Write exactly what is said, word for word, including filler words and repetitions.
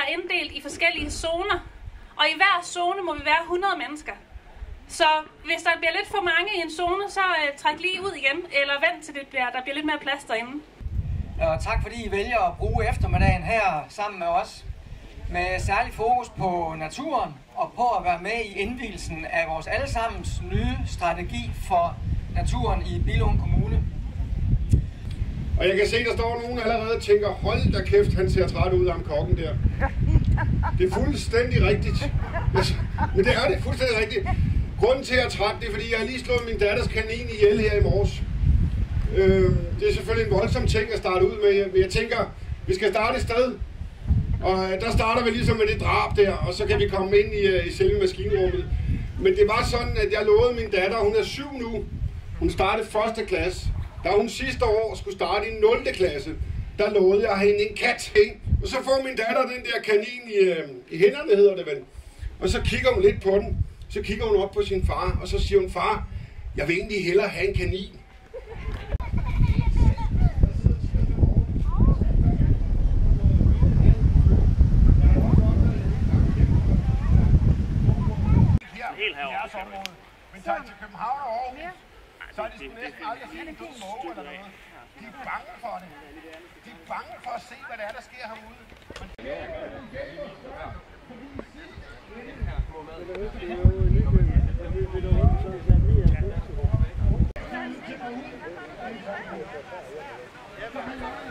er inddelt i forskellige zoner, og i hver zone må vi være hundrede mennesker. Så hvis der bliver lidt for mange i en zone, så uh, træk lige ud igen, eller vent til det bliver, der bliver lidt mere plads derinde. Og tak fordi I vælger at bruge eftermiddagen her sammen med os, med særlig fokus på naturen og på at være med i indvielsen af vores allesammens nye strategi for naturen i Billund Kommune. Og jeg kan se, der står nogen allerede og tænker, hold da kæft, han ser træt ud af ham kokken der. Det er fuldstændig rigtigt. Men det er det fuldstændig rigtigt. Grunden til at jeg er træt, det er fordi, jeg har lige slået min datters kanin ihjel her i morges. Øh, det er selvfølgelig en voldsom ting at starte ud med, men jeg tænker, vi skal starte et sted. Og der starter vi ligesom med det drab der, og så kan vi komme ind i, i selve maskinrummet. Men det var sådan, at jeg lovede min datter, hun er syv nu, hun startede første klasse. Da hun sidste år skulle starte i nul klasse, der lovede jeg hende en kat. Og så får min datter den der kanin i, øh, i hænderne, hedder det vel. Og så kigger hun lidt på den. Så kigger hun op på sin far, og så siger hun, far, jeg vil egentlig hellere have en kanin. Helt herovre. Men tager til København og Aarhus, så er de sgu næsten aldrig set en dum måge eller noget. De er bange for det. De er bange for at se, hvad der er, der sker herude. Ja,